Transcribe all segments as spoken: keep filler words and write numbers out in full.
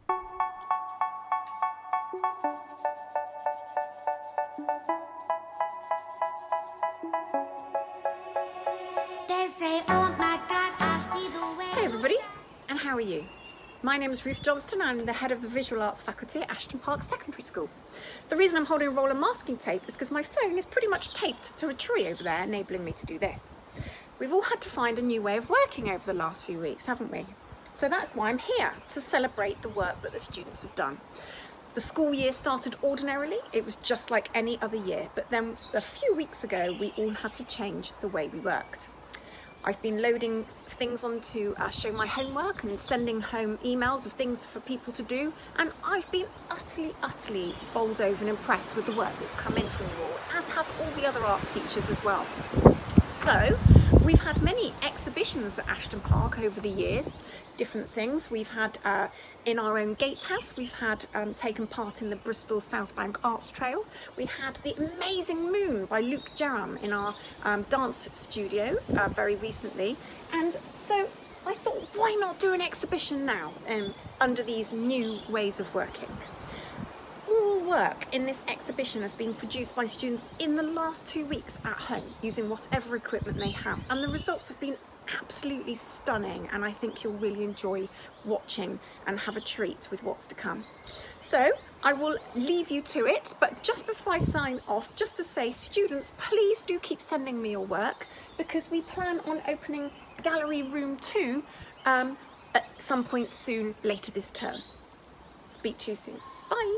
They say, oh my God, I see the way. Hey everybody, and how are you? My name is Ruth Johnston. I'm the head of the Visual Arts faculty at Ashton Park Secondary School. The reason I'm holding a roll of masking tape is because my phone is pretty much taped to a tree over there, enabling me to do this. We've all had to find a new way of working over the last few weeks, haven't we? So that's why I'm here, to celebrate the work that the students have done. The school year started ordinarily, it was just like any other year, but then a few weeks ago we all had to change the way we worked. I've been loading things onto uh, Show My Homework and sending home emails of things for people to do, and I've been utterly, utterly bowled over and impressed with the work that's come in from you all, as have all the other art teachers as well. So, we've had many exhibitions at Ashton Park over the years, different things. We've had uh, in our own gatehouse, we've had um, taken part in the Bristol South Bank Arts Trail. We had The Amazing Moon by Luke Jerram in our um, dance studio uh, very recently. And so I thought, why not do an exhibition now um, under these new ways of working? All work in this exhibition has been produced by students in the last two weeks at home using whatever equipment they have, and the results have been absolutely stunning, and I think you'll really enjoy watching and have a treat with what's to come. So I will leave you to it, but just before I sign off, just to say, students, please do keep sending me your work, because we plan on opening Gallery Room two um, at some point soon later this term. Speak to you soon. Bye.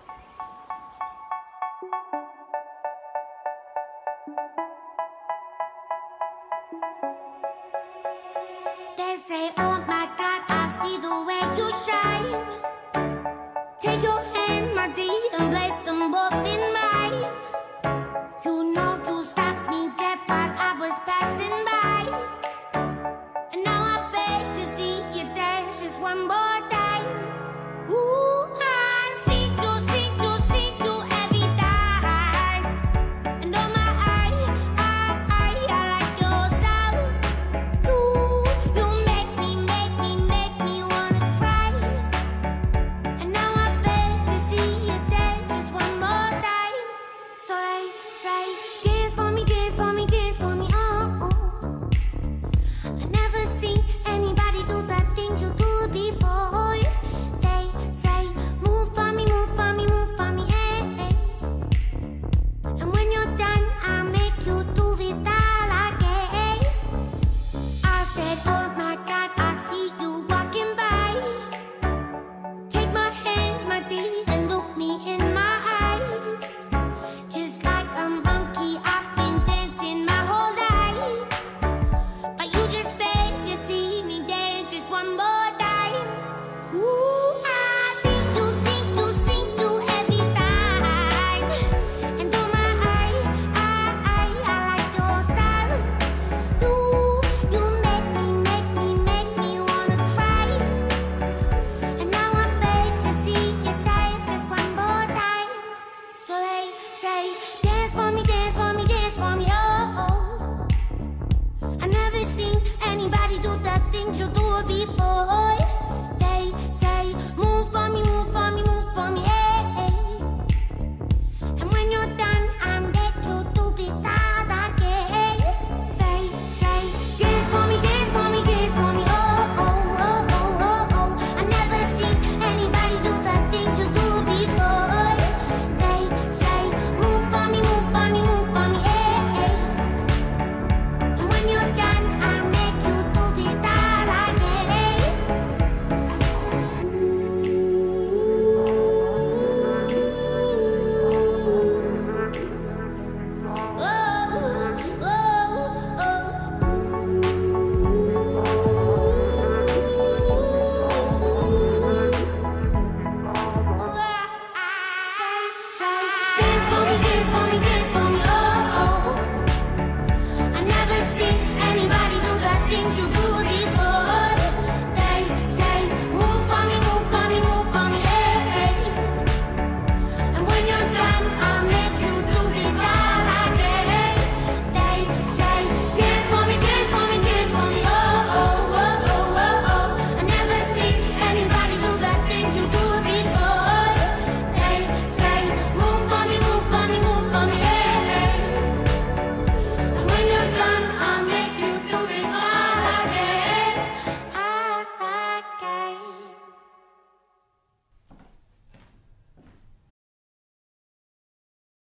They say, oh my God, I see the way you shine. Take your hand, my dear, and place them both in mine. You know you stopped me dead while I was passing by. And now I beg to see you dance just one more time. Ooh.